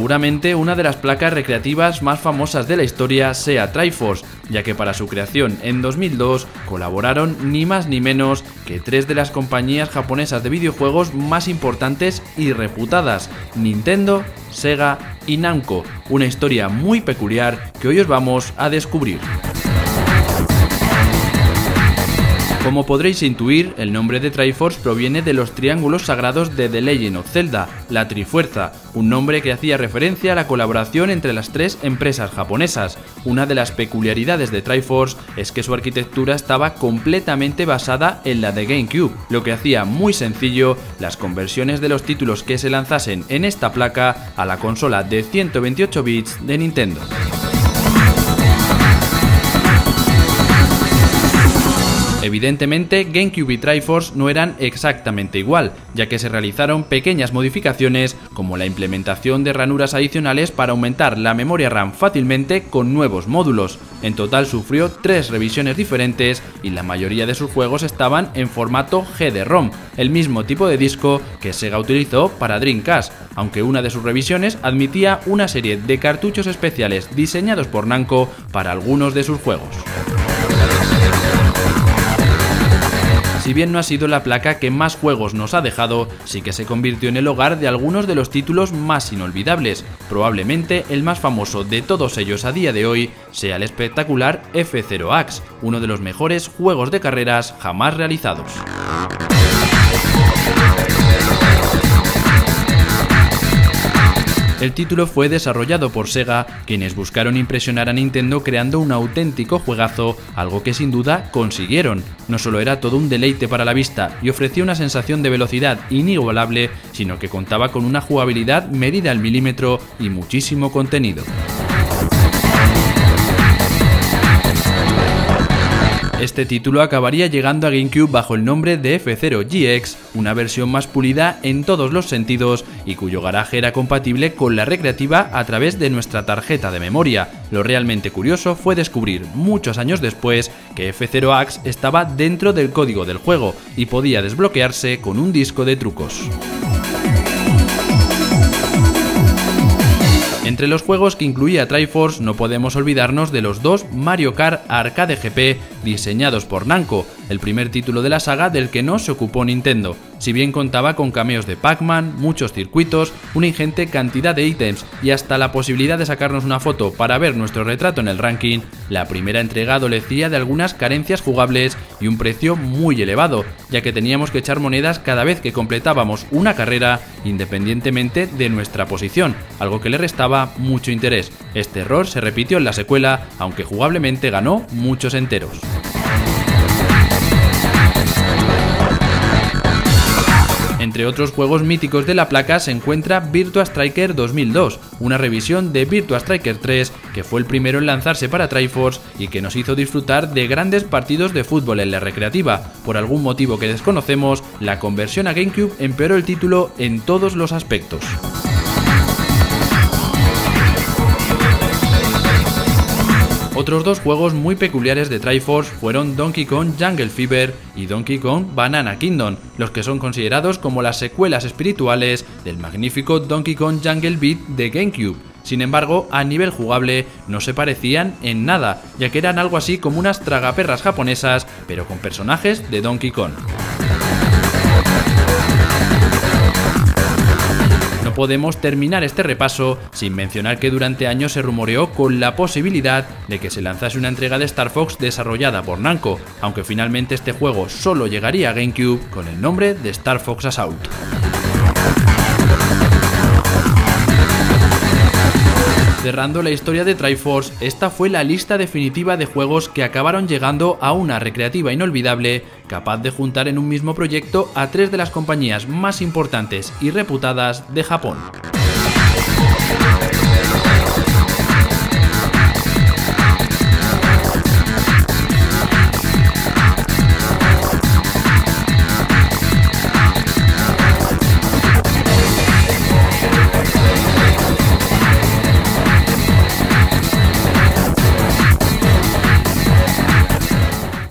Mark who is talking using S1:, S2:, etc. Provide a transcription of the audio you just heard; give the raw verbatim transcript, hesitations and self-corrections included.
S1: seguramente una de las placas recreativas más famosas de la historia sea Triforce, ya que para su creación en dos mil dos colaboraron ni más ni menos que tres de las compañías japonesas de videojuegos más importantes y reputadas: Nintendo, Sega y Namco, una historia muy peculiar que hoy os vamos a descubrir. Como podréis intuir, el nombre de Triforce proviene de los triángulos sagrados de The Legend of Zelda, la Trifuerza, un nombre que hacía referencia a la colaboración entre las tres empresas japonesas. Una de las peculiaridades de Triforce es que su arquitectura estaba completamente basada en la de GameCube, lo que hacía muy sencillo las conversiones de los títulos que se lanzasen en esta placa a la consola de ciento veintiocho bits de Nintendo. Evidentemente, GameCube y Triforce no eran exactamente igual, ya que se realizaron pequeñas modificaciones como la implementación de ranuras adicionales para aumentar la memoria RAM fácilmente con nuevos módulos. En total sufrió tres revisiones diferentes y la mayoría de sus juegos estaban en formato G D ROM, el mismo tipo de disco que Sega utilizó para Dreamcast, aunque una de sus revisiones admitía una serie de cartuchos especiales diseñados por Namco para algunos de sus juegos. Si bien no ha sido la placa que más juegos nos ha dejado, sí que se convirtió en el hogar de algunos de los títulos más inolvidables. Probablemente el más famoso de todos ellos a día de hoy sea el espectacular F cero X, uno de los mejores juegos de carreras jamás realizados. El título fue desarrollado por Sega, quienes buscaron impresionar a Nintendo creando un auténtico juegazo, algo que sin duda consiguieron. No solo era todo un deleite para la vista y ofrecía una sensación de velocidad inigualable, sino que contaba con una jugabilidad medida al milímetro y muchísimo contenido. Este título acabaría llegando a GameCube bajo el nombre de F cero G X, una versión más pulida en todos los sentidos y cuyo garaje era compatible con la recreativa a través de nuestra tarjeta de memoria. Lo realmente curioso fue descubrir muchos años después que F cero X estaba dentro del código del juego y podía desbloquearse con un disco de trucos. Entre los juegos que incluía Triforce no podemos olvidarnos de los dos Mario Kart Arcade G P diseñados por Namco, el primer título de la saga del que no se ocupó Nintendo. Si bien contaba con cameos de Pac-Man, muchos circuitos, una ingente cantidad de ítems y hasta la posibilidad de sacarnos una foto para ver nuestro retrato en el ranking, la primera entrega adolecía de algunas carencias jugables y un precio muy elevado, ya que teníamos que echar monedas cada vez que completábamos una carrera independientemente de nuestra posición, algo que le restaba mucho interés. Este error se repitió en la secuela, aunque jugablemente ganó muchos enteros. Entre otros juegos míticos de la placa se encuentra Virtua Striker dos mil dos, una revisión de Virtua Striker tres que fue el primero en lanzarse para Triforce y que nos hizo disfrutar de grandes partidos de fútbol en la recreativa. Por algún motivo que desconocemos, la conversión a GameCube empeoró el título en todos los aspectos. Otros dos juegos muy peculiares de Triforce fueron Donkey Kong Jungle Fever y Donkey Kong Banana Kingdom, los que son considerados como las secuelas espirituales del magnífico Donkey Kong Jungle Beat de GameCube. Sin embargo, a nivel jugable no se parecían en nada, ya que eran algo así como unas tragaperras japonesas, pero con personajes de Donkey Kong. No podemos terminar este repaso sin mencionar que durante años se rumoreó con la posibilidad de que se lanzase una entrega de Star Fox desarrollada por Namco, aunque finalmente este juego solo llegaría a GameCube con el nombre de Star Fox Assault. Cerrando la historia de Triforce, esta fue la lista definitiva de juegos que acabaron llegando a una recreativa inolvidable, capaz de juntar en un mismo proyecto a tres de las compañías más importantes y reputadas de Japón.